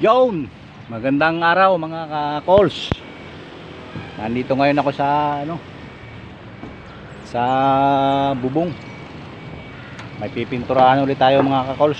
Yon, magandang araw mga ka-calls. Nandito ngayon ako sa sa bubong. May pipinturahan ulit tayo mga ka-calls.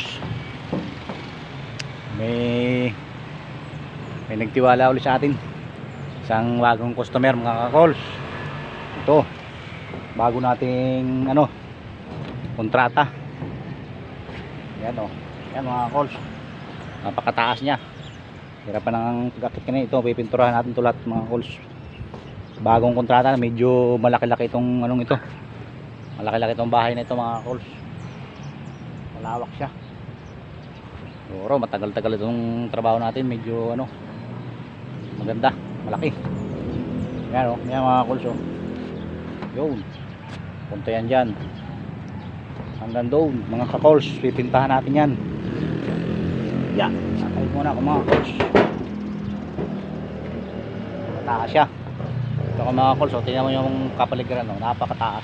May nagtiwala ulit sa atin. Isang bagong customer mga ka-calls. Ito, bago nating kontrata. Yan yan mga ka-calls. Napakataas niya. Hirapan ng pag-akit kanina. Ito pipinturahan natin ito lahat mga calls. Bagong kontrata, medyo malaki-laki itong ito. Malaki-laki itong bahay na ito mga calls. Malawak siya. Siguro matagal-tagal itong trabaho natin. Medyo maganda, malaki. Yan yan mga calls Yun. Punta yan dyan. Hanggang doon mga ka-calls. Pipintahan natin yan. Yan, nakait muna ako mga calls. Mataas siya. Ito ako mga calls, tingnan mo yung kapaligiran, napakataas.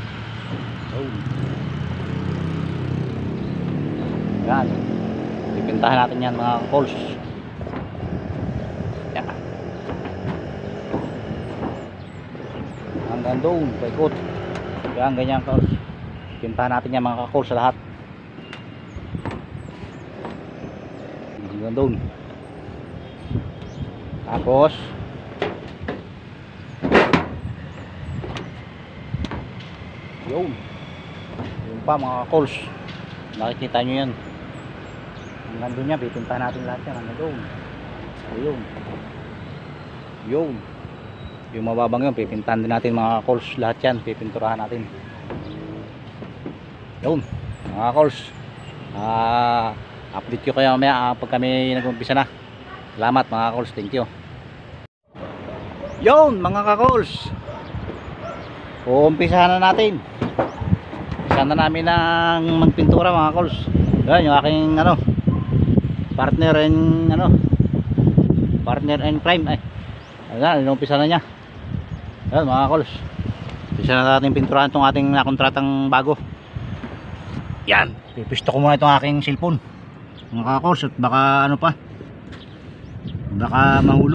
Yan, pipintahan natin yan mga calls. Yan. Hanggang doon, paikot. Yan, ganyan calls. Pintahan natin yan mga calls sa lahat. Hanggang doon. Tapos yun pa mga calls, nakikita nyo yan. Hanggang doon yan, pipintahan natin lahat yan. Hanggang doon. Yun yung mababang yun, pipintahan din natin mga calls. Lahat yan, pipinturahan natin. Yun mga calls. Update ko kayo mamaya pag kami nag-umpisa na. Salamat mga calls, thank you. Yun mga ka-calls, uumpisahan na natin. Umpisa na namin ng magpintura mga calls. Yan yung aking partner and crime. Ayan, umpisa na niya. Yan mga calls, umpisa na natin pinturahan itong ating nakontratang bago. Yan, pipisto ko muna itong aking cellphone mga ka-calls, at baka baka mahulog.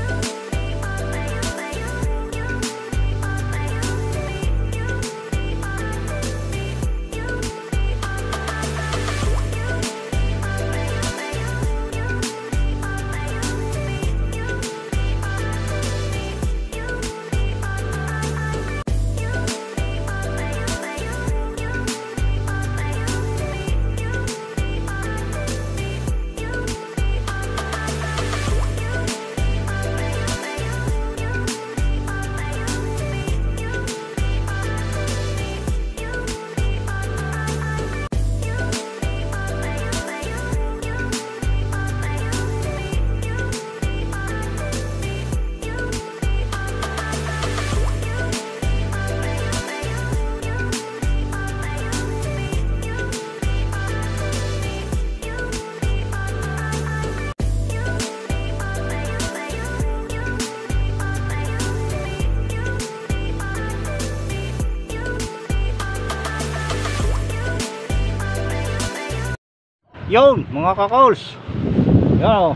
Yun mga ka-calls, yan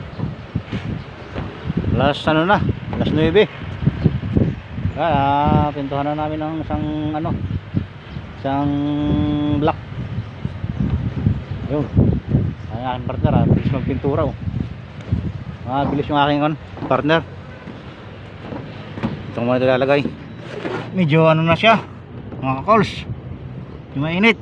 last last 9. Pintuhan na namin ng isang block. Yun ang aking partner, bilis magpintura bilis yung aking partner. Itong mga ilalagay, medyo na siya mga ka-calls, yung mainit.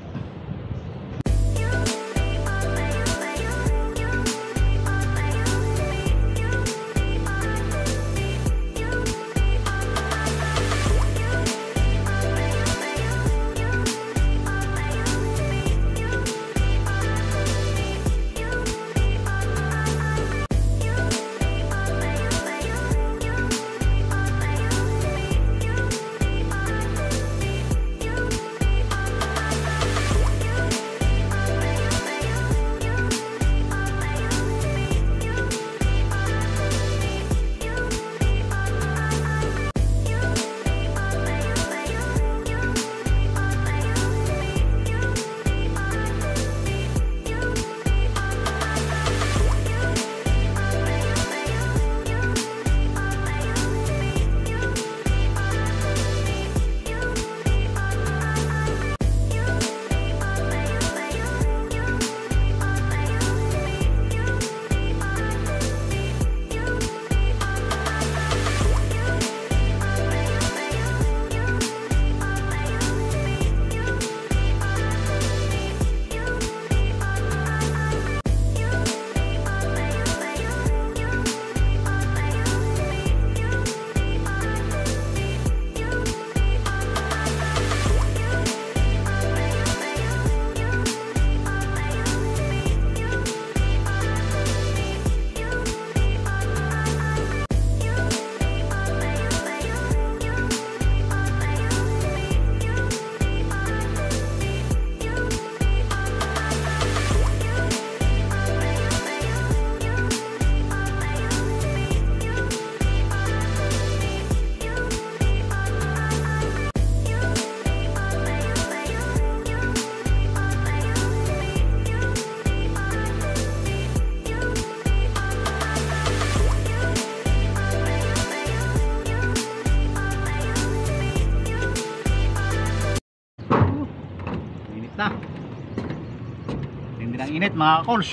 na. Hindi ng init mga ka-calls.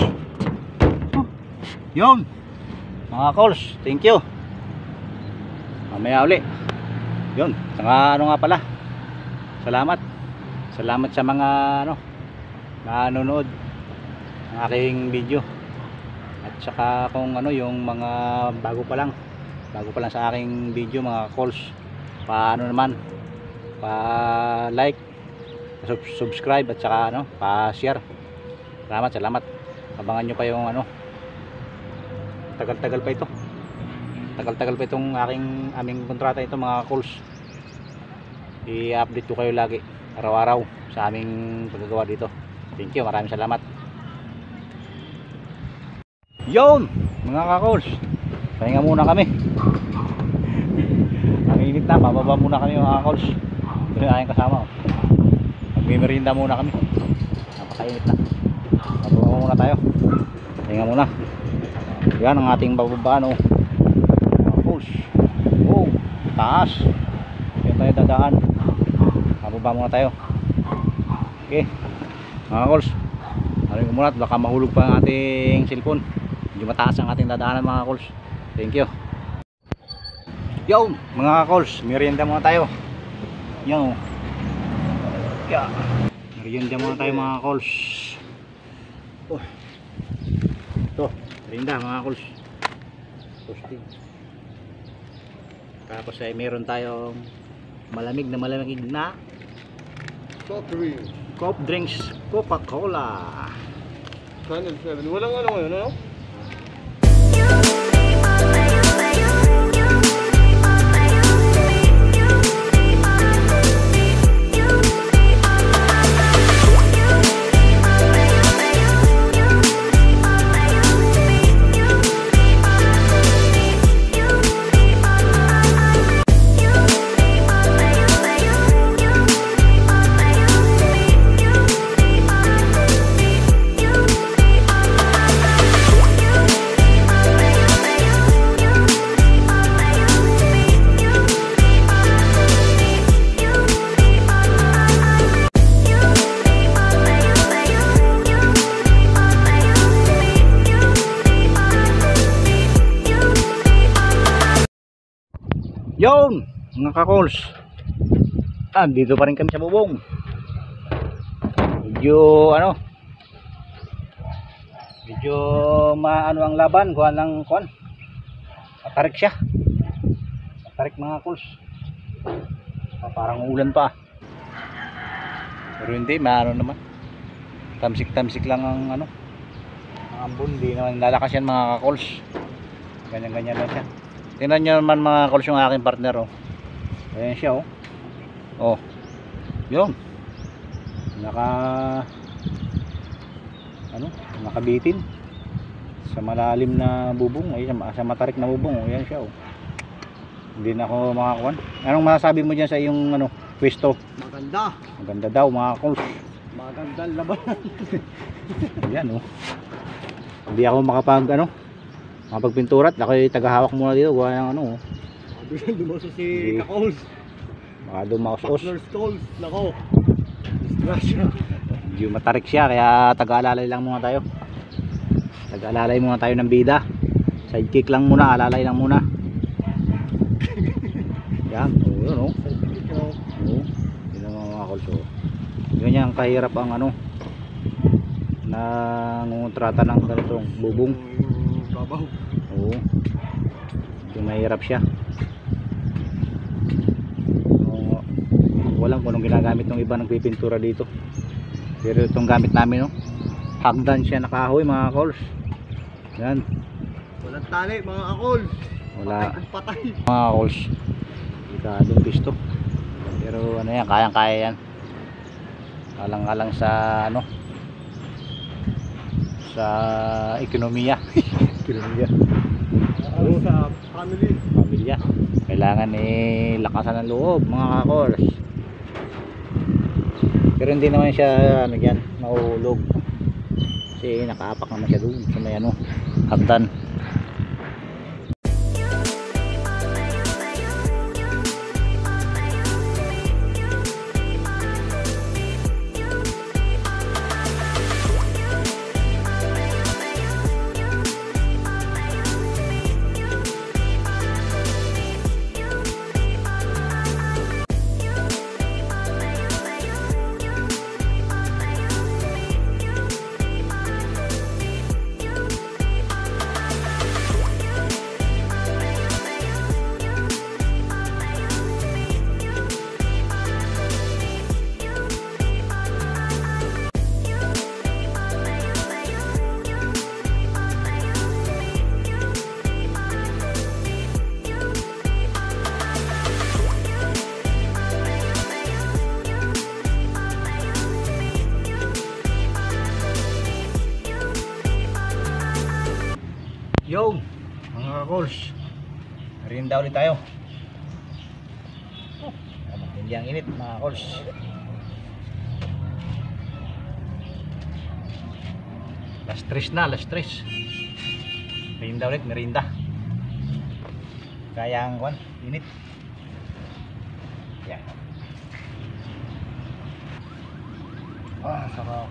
Yun mga ka-calls, thank you. Mamaya uli. Yun, saka ano nga pala, salamat sa mga nanonood ng aking video. At saka kung yung mga bago pa lang sa aking video mga calls, paano naman pa-like, subscribe at saka pa-share. Salamat. Abangan nyo pa yung tagal-tagal pa itong aming kontrata ito mga calls. I-update ko kayo lagi araw-araw sa aming paggagawa dito. Thank you, maraming salamat. Yun mga ka-calls, pahinga muna kami. Ang init na, bababa muna kami mga ka-calls. Ito yung aking kasama. Magmimerinda muna kami, napakainit na. Bababa muna tayo, pahinga muna. Yan ang ating bababa mga ka-calls. Oh, taas. Yan tayo dadaan, bababa muna tayo. Okay mga ka-calls, maraming umulat, baka mahulog pa ang ating cellphone. Medyo mataas ang ating dadaanan mga ka-calls. Thank you. Yo mga ka-calls, merienda muna tayo. Yo, yeah. Merienda muna tayo mga ka-calls. Oh, ito merienda mga ka-calls. Toasting. Tapos ay meron tayong malamig na soft drinks Coca-Cola. Channel 7. Walang ngayon, ano? Yun mga ka-calls, dito pa rin kami sa bubong. Medyo ang laban, matarik siya, matarik mga ka-calls. Parang ulan pa, pero hindi, naman tamsik lang ang ambon. Hindi naman lalakas yan mga ka-calls, ganyan lang siya. Tingnan nyo naman mga calls yung aking partner. Ayan siya yun, nakabitin sa malalim na bubong. Ayan, sa matarik na bubong. Ayan siya hindi na ako makakuan. Anong masasabi mo dyan sa iyong pwesto? Maganda daw mga calls, magandang labanan. Ayan hindi ako makapagpinturat. Ako'y tagahawak muna dito. Gawa ng Dumoso si Ka-calls. Baka dumaos-os. Nako. Medyo matarik siya, kaya taga-alalay lang muna tayo. Taga-alalay muna tayo ng bida. Sidekick lang muna, alalay lang muna. Yan, yun yun mga calls. Yun yan ang kahirap ang nangungontrata ng ganitong bubong. Medyo mahirap siya. Walang kung anong ginagamit ng iba nagpipintura dito, pero itong gamit namin hagdan siya na kahoy mga calls. Yan, walang tali mga ka-calls. Wala patay mga calls. Delikadong pisto, pero yan, kayang-kaya yan. Alang-alang sa sa ekonomiya. Sa pamilya kailangan lakasan ng loob mga ka-calls. Pero hindi naman siya mahulog kasi nakaapak naman siya doon sa may hagdan. calls. Merienda ulit tayo. Hindi ang init mga calls. Last 3 na, last 3. Merienda ulit, merienda. Kaya ang init. Yan. Sarap.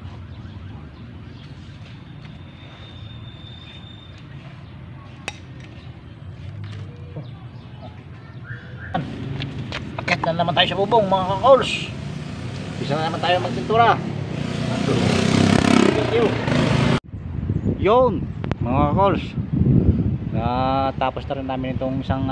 Akit na naman tayo sa bubong mga ka-calls. Bisa na naman tayo magpintura. Thank you. Yun mga ka-calls, tapos na rin namin itong isang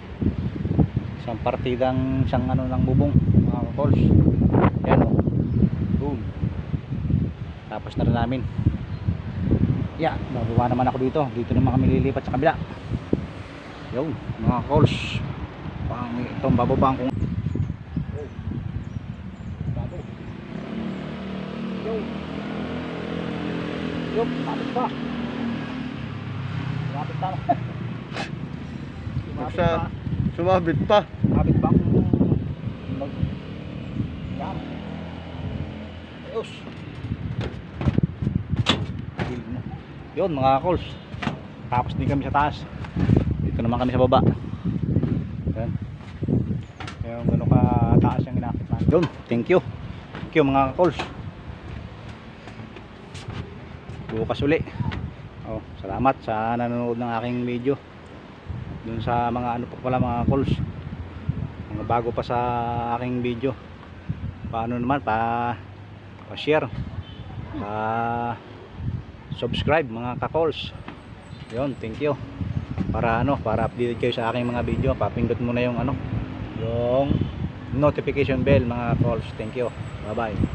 partidang ng bubong mga ka-calls. Yan o. Boom. Tapos na rin namin. Yeah, bababa naman ako dito. Dito naman kami lilipat sa kabila. Yun mga ka-calls, itong bababang kong yun, kapit pa. Kapit pa. Sumabit pa. Kapit pa. Yan. Ayos. Yun mga calls. Tapos din kami sa taas. Dito naman kami sa baba. Yan. Yung gano'n ka taas yung inakit namin. Yun, thank you. Thank you mga calls. Bukas uli. Salamat sa nanonood ng aking video. Dun sa mga pa pala mga calls, mga bago pa sa aking video, paano naman pa-share, subscribe mga ka-calls. Yun, thank you. Para updated kayo sa aking mga video, papindot mo na yung yung notification bell mga calls. Thank you. Bye bye.